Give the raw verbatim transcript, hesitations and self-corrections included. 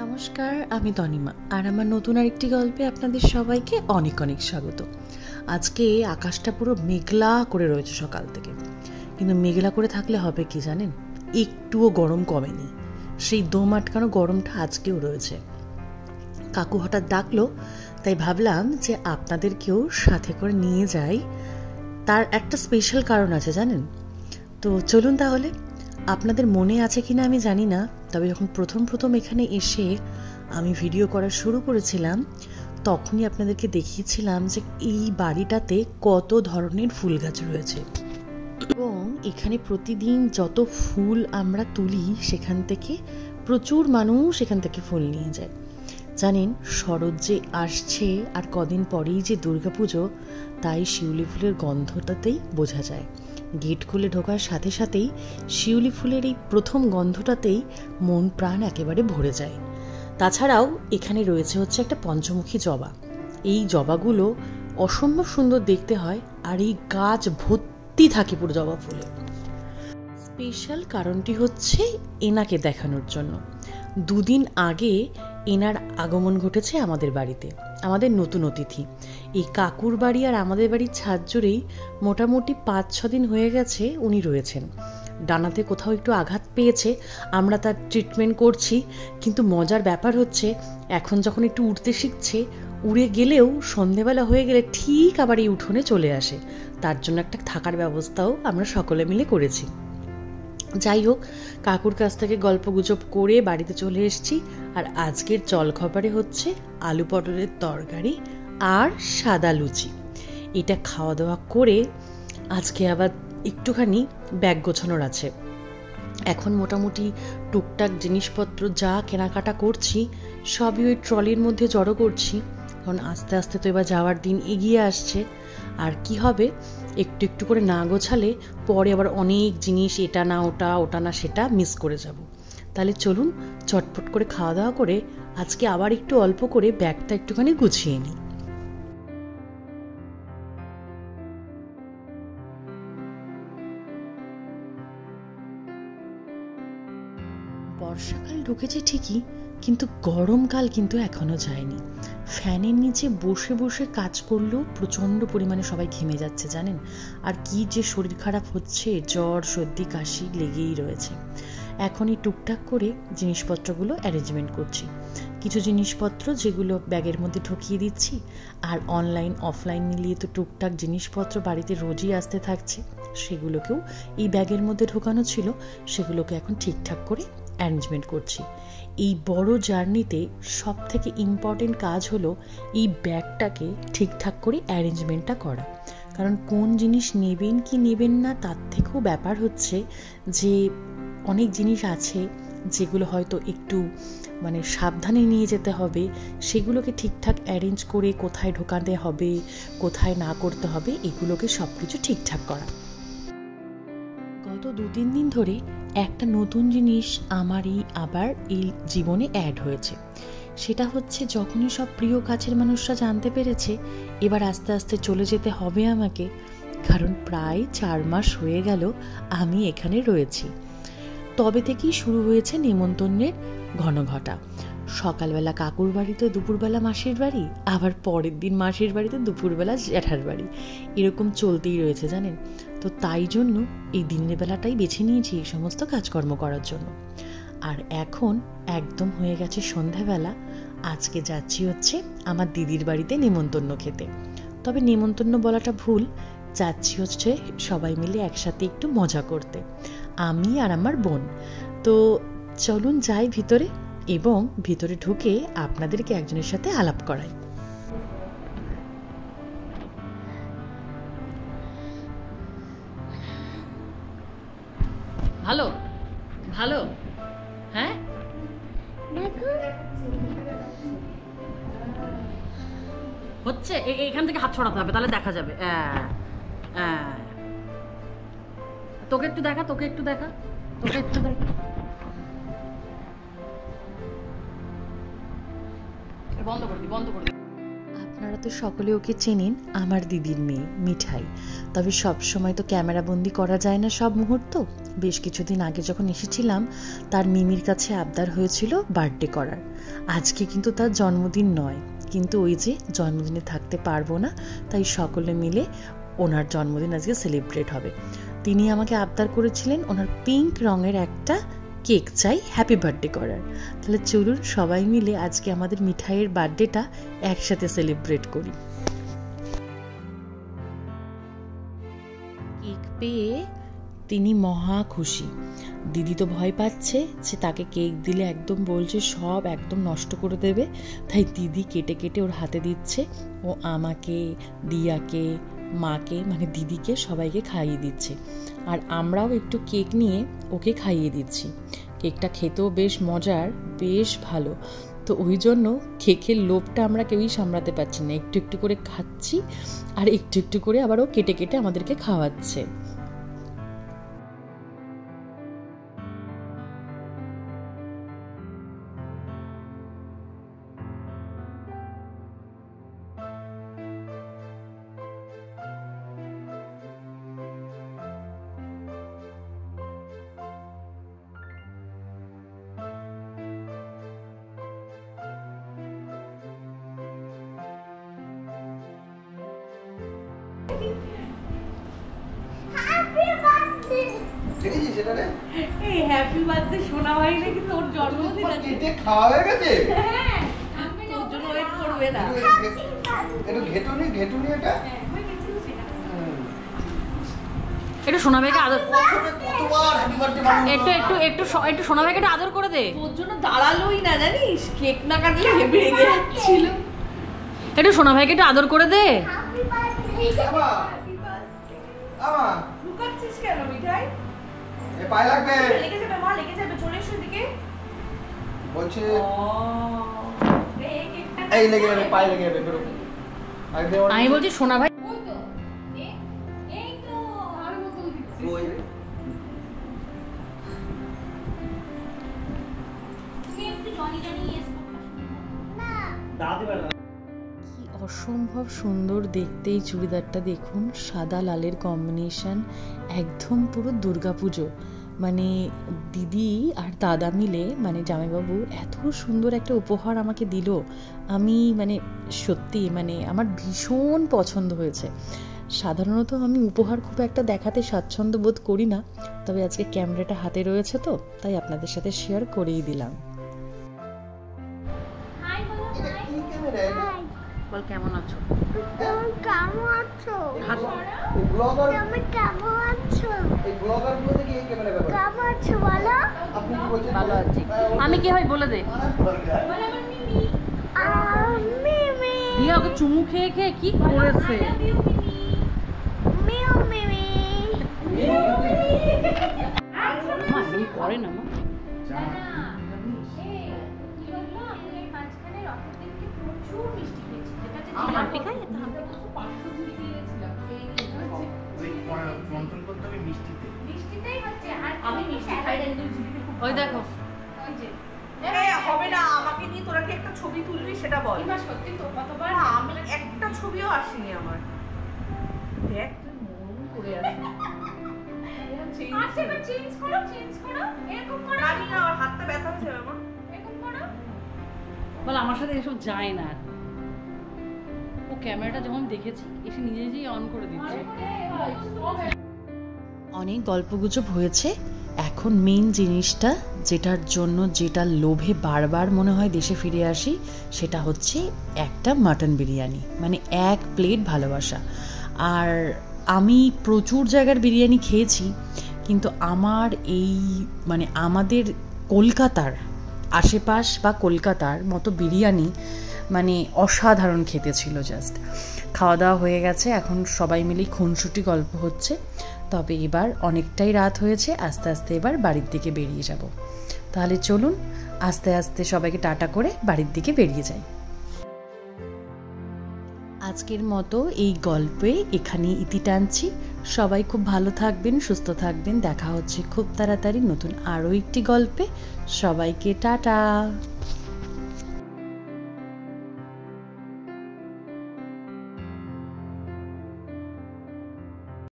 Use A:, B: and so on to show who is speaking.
A: নমস্কার, আমি তনিমা আর আমার নতুন আরেকটি গল্পে আপনাদের সবাইকে অনেক অনেক স্বাগত। আজকে আকাশটা পুরো মেঘলা করে রয়েছে সকাল থেকে, কিন্তু মেঘলা করে থাকলে হবে কি জানেন, একটুও গরম কমেনি। সেই দম আটকানো গরমটা আজকেও রয়েছে। কাকু হঠাৎ ডাকলো, তাই ভাবলাম যে আপনাদেরকেও সাথে করে নিয়ে যাই। তার একটা স্পেশাল কারণ আছে জানেন। তো চলুন তাহলে। আপনাদের মনে আছে কিনা আমি জানি না, তবে যখন প্রথম প্রথম এখানে এসে আমি ভিডিও করা শুরু করেছিলাম তখনই আপনাদেরকে দেখিয়েছিলাম যে এই বাড়িটাতে কত ধরনের ফুল গাছ রয়েছে এবং এখানে প্রতিদিন যত ফুল আমরা তুলি সেখান থেকে প্রচুর মানুষ এখান থেকে ফুল নিয়ে যায়। জানেন, শরৎ যে আসছে আর কদিন পরেই যে দুর্গাপুজো, তাই শিউলি ফুলের গন্ধটাতেই বোঝা যায়। গেট খুলে ঢোকার সাথে সাথেই শিউলি ফুলের এই প্রথম গন্ধটাতেই মন প্রাণ একেবারে ভরে যায়। তাছাড়াও এখানে রয়েছে হচ্ছে একটা পঞ্চমুখী জবা। এই জবাগুলো অসম্ভব সুন্দর দেখতে হয় আর এই গাছ ভর্তি থাকে পুরো জবা ফুলে। স্পেশাল কারণটি হচ্ছে এনাকে দেখানোর জন্য। দুদিন আগে এনার আগমন ঘটেছে আমাদের বাড়িতে, আমাদের নতুন অতিথি। এই কাকুর বাড়ি আর আমাদের বাড়ির ছাদ জুড়েই মোটামুটি পাঁচ ছ দিন হয়ে গেছে উনি রয়েছেন। ডানাতে কোথাও একটু আঘাত পেয়েছে, আমরা তার ট্রিটমেন্ট করছি। কিন্তু মজার ব্যাপার হচ্ছে, এখন যখন একটু উঠতে শিখছে, উড়ে গেলেও সন্ধেবেলা হয়ে গেলে ঠিক আবার এই উঠোনে চলে আসে। তার জন্য একটা থাকার ব্যবস্থাও আমরা সকলে মিলে করেছি। যাই হোক, কাকুর কাছ থেকে গল্প গুজব করে বাড়িতে চলে এসেছি। আর আজকের জলখাবারে হচ্ছে আলু পটলের তরকারি আর সাদা লুচি। এটা খাওয়া দাওয়া করে আজকে আবার একটুখানি ব্যাগ গোছানোর আছে। এখন মোটামুটি টুকটাক জিনিসপত্র যা কেনাকাটা করছি সবই ওই ট্রলির মধ্যে জড়ো করছি, কারণ আস্তে আস্তে তো এবার যাওয়ার দিন এগিয়ে আসছে। আর কি হবে, একটু একটু করে না গোছালে পরে আবার অনেক জিনিস, এটা না ওটা, ওটা না সেটা মিস করে যাব। তাহলে চলুন চটপট করে খাওয়া দাওয়া করে আজকে আবার একটু অল্প করে ব্যাগটা একটুখানি গুছিয়ে নিই। বর্ষাকাল ঢুকেছে ঠিকই, কিন্তু গরমকাল কিন্তু এখনো যায়নি। ফ্যানের নিচে বসে বসে কাজ করলেও প্রচণ্ড পরিমাণে সবাই ঘেমে যাচ্ছে জানেন। আর কি যে শরীর খারাপ হচ্ছে, জ্বর সর্দি কাশি লেগেই রয়েছে। এখনই টুকটাক করে জিনিসপত্রগুলো অ্যারেঞ্জমেন্ট করছি। কিছু জিনিসপত্র যেগুলো ব্যাগের মধ্যে ঢুকিয়ে দিচ্ছি, আর অনলাইন অফলাইন মিলিয়ে তো টুকটাক জিনিসপত্র বাড়িতে রোজই আসতে থাকছে, সেগুলোকেও এই ব্যাগের মধ্যে ঢোকানো ছিল, সেগুলোকে এখন ঠিকঠাক করে অ্যারেঞ্জমেন্ট করছি। এই বড় জার্নিতে সব থেকে ইম্পর্টেন্ট কাজ হলো এই ব্যাগটাকে ঠিকঠাক করে অ্যারেঞ্জমেন্টটা করা। কারণ কোন জিনিস নেবেন কি নেবেন না তার থেকেও ব্যাপার হচ্ছে যে অনেক জিনিস আছে যেগুলো হয়তো একটু মানে সাবধানে নিয়ে যেতে হবে, সেগুলোকে ঠিকঠাক অ্যারেঞ্জ করে কোথায় ঢোকাতে হবে, কোথায় না করতে হবে, এগুলোকে সব কিছু ঠিকঠাক করা। গত দু তিন দিন ধরে একটা নতুন জিনিস আমারই আবার এই জীবনে অ্যাড হয়েছে। সেটা হচ্ছে, যখনই সব প্রিয় কাছের মানুষরা জানতে পেরেছে এবার আস্তে আস্তে চলে যেতে হবে আমাকে, কারণ প্রায় চার মাস হয়ে গেল আমি এখানে রয়েছি। তবে থেকেই শুরু হয়েছে নেমন্তন্নের ঘনঘটা। সকালবেলা কাকুর বাড়িতে, দুপুরবেলা মাসির বাড়ি, আবার পরের দিন মাসির বাড়িতে, দুপুরবেলা জ্যাঠার বাড়ি, এরকম চলতেই রয়েছে জানেন। তো তাই জন্য এই দিনের বেলাটাই বেছে নিয়েছি এই সমস্ত কাজকর্ম করার জন্য। আর এখন একদম হয়ে গেছে সন্ধ্যাবেলা। আজকে যাচ্ছি হচ্ছে আমার দিদির বাড়িতে নেমন্তন্ন খেতে। তবে নেমন্তন্ন বলাটা ভুল, যাচ্ছি হচ্ছে সবাই মিলে একসাথে একটু মজা করতে, আমি আর আমার বোন। তো চলুন যাই ভিতরে এবং ভিতরে ঢুকে আপনাদেরকে একজনের সাথে আলাপ করাই। ভালো ভালো হ্যাঁ, হচ্ছে এখান থেকে হাত ছড়াতে হবে, তাহলে দেখা যাবে। তোকে একটু দেখা, তোকে একটু দেখা, তোকে একটু দেখা। বন্ধ করে দি, বন্ধ করে দি। আপনারা তো সকলে ওকে চেনেন, আমার দিদির মেয়ে মিঠাই। তবে সব সময় তো ক্যামেরা বন্দি করা যায় না সব মুহূর্ত। বেশ কিছুদিন আগে যখন এসেছিলাম তার মিমির কাছে আবদার হয়েছিল বার্থডে করার। আজকে কিন্তু তার জন্মদিন নয়, কিন্তু ওই যে জন্মদিনে থাকতে পারবো না, তাই সকলে মিলে ওনার জন্মদিন আজকে সেলিব্রেট হবে। তিনি আমাকে আবদার করেছিলেন ওনার পিঙ্ক রঙের একটা কেক চাই হ্যাপি বার্থডে করার। তাহলে চলুন সবাই মিলে আজকে আমাদের মিঠাইয়ের বার্থডেটা একসাথে সেলিব্রেট করি। কেক পেয়ে তিনি মহা খুশি। দিদি তো ভয় পাচ্ছে যে তাকে কেক দিলে একদম বলছে সব একদম নষ্ট করে দেবে, তাই দিদি কেটে কেটে ওর হাতে দিচ্ছে। ও আমাকে, দিয়াকে, মাকে মানে দিদিকে সবাইকে খাইয়ে দিচ্ছে, আর আমরাও একটু কেক নিয়ে ওকে খাইয়ে দিচ্ছি। কেকটা খেতেও বেশ মজার, বেশ ভালো। তো ওই জন্য কেকের লোভটা আমরা কেউই সামলাতে পারছি না, একটু একটু করে খাচ্ছি আর একটু একটু করে আবার ও কেটে কেটে আমাদেরকে খাওয়াচ্ছে।
B: এই হ্যাপি বার্থডে শোনা হয় নাকি তোর জন্মদিন আছে?
C: কেটে খাওয়া হয়ে গেছে?
B: হ্যাঁ, তোর জন্য ওয়েট করবে না।
C: একটু ঘেটুনি ঘেটুনি এটা
B: হ্যাঁ, হয়ে গেছে সেটা।
A: একটু সোনা ভাইকে আদর,
C: কতবার হ্যাপি বার্থডে বানাবো?
A: একটু একটু একটু একটু সোনা ভাইকে একটু আদর করে দে।
B: তোর জন্য দাঁড়ালোই না জানিস, কেক না কাটলে হেভি রেগে যাচ্ছিল।
A: একটু সোনা ভাইকে একটু আদর করে দে।
C: আমা আমা
B: লুকাচ্ছিস কেন মিঠাই?
C: এ পায়ে লাগবে।
B: লেগে যাবে মা, লেগে যাবে, চলে এসো এদিকে।
C: বলছে
B: ও এই কেকটা
C: এই লেগে যাবে, পায়ে লেগে যাবে বেরো।
A: আমি বলছি সোনা ভাই
B: ওই তো এই এই তো আর বোতল দিচ্ছিস।
C: ওই
B: তুমি একটু জনি জনি ইয়েস না
C: দাদি বাড়া।
A: কি অসম্ভব সুন্দর দেখতে এই চুড়িদারটা, দেখুন সাদা লালের কম্বিনেশন, একদম পুরো দুর্গাপুজো। মানে দিদি আর দাদা মিলে মানে জামাইবাবু এত সুন্দর একটা উপহার আমাকে দিল, আমি মানে সত্যি মানে আমার ভীষণ পছন্দ হয়েছে। সাধারণত আমি উপহার খুব একটা দেখাতে স্বাচ্ছন্দ্য বোধ করি না, তবে আজকে ক্যামেরাটা হাতে রয়েছে তো তাই আপনাদের সাথে শেয়ার করেই দিলাম।
B: হাই বলো
C: এটা
B: হাই।
C: কি ক্যামেরা এটা?
A: বল কেমন আছো?
D: কেমন আছো?
C: এই ব্লগার
D: তুমি কেমন আছো?
C: এই ব্লগার গুলো দেখি এই ক্যামেরা ব্যাপার।
D: কেমন আছো বলো?
C: আপনি কি বলছেন?
A: ভালো আছি। আমি কি হয় বলে দে।
B: বল আমার মিমি।
D: আমি মি
A: দিয়া ওকে চুমু খেয়ে খেয়ে কি করেছে।
B: I love you, Mimi.
D: মিউ মিমি
A: মা এমনি করে না মা।
B: না, এই, কি বললো? আমি এই মাঝখানে রথের দিনকে প্রচুর মিষ্টি খেয়েছি। যেটা যে
A: আমার
B: দিলাম,
A: পিখাই এটা।
B: দিতে বলছো পাঁচশো ঝুড়ি দিয়ে গেছিলাম। এই নিয়ে হচ্ছে।
C: ওই কন্ট্রোল করতে হবে মিষ্টিতে।
B: মিষ্টিতেই হচ্ছে। আর আমি মিষ্টি খাই না, কিন্তু ঝুড়িতে খুব
A: ওই
B: ভালো
A: দেখো।
B: বাসি। ওই যে।
E: এই হবে না, আমাকে নিয়ে তোরা কি একটা ছবি তুলবি সেটা বল।
B: এবার সত্যি তো কতবার
E: না, আমি একটা ছবিও আসেনি আমার। দেখ তুই মন করে আসিস।
B: আচ্ছা, এবার চেঞ্জ করো, চেঞ্জ করো। এরকম করো।
E: জানি না, আমার হাতটা ব্যথা হচ্ছে আমার।
B: এরকম করো।
A: বল আমার সাথে এসব যায় না। ও ক্যামেরাটা যখন দেখেছি এসে নিজে নিজেই অন করে দিচ্ছে। অনেক গল্পগুজব হয়েছে, এখন মেইন জিনিসটা যেটার জন্য যেটা লোভে বারবার মনে হয় দেশে ফিরে আসি সেটা হচ্ছে একটা মাটন বিরিয়ানি, মানে এক প্লেট ভালোবাসা। আর আমি প্রচুর জায়গার বিরিয়ানি খেয়েছি, কিন্তু আমার এই মানে আমাদের কলকাতার আশেপাশ বা কলকাতার মতো বিরিয়ানি মানে অসাধারণ খেতে ছিল। জাস্ট খাওয়া দাওয়া হয়ে গেছে, এখন সবাই মিলেই খুনসুটি গল্প হচ্ছে। তবে এবার অনেকটাই রাত হয়েছে, আস্তে আস্তে এবার বাড়ির দিকে বেরিয়ে যাব। তাহলে চলুন আস্তে আস্তে সবাইকে টাটা করে বাড়ির দিকে বেরিয়ে যাই। আজকের মতো এই গল্পে এখানেই ইতি টানছি। সবাই খুব ভালো থাকবেন, সুস্থ থাকবেন। দেখা হচ্ছে খুব তাড়াতাড়ি নতুন আরও একটি গল্পে। সবাইকে টাটা।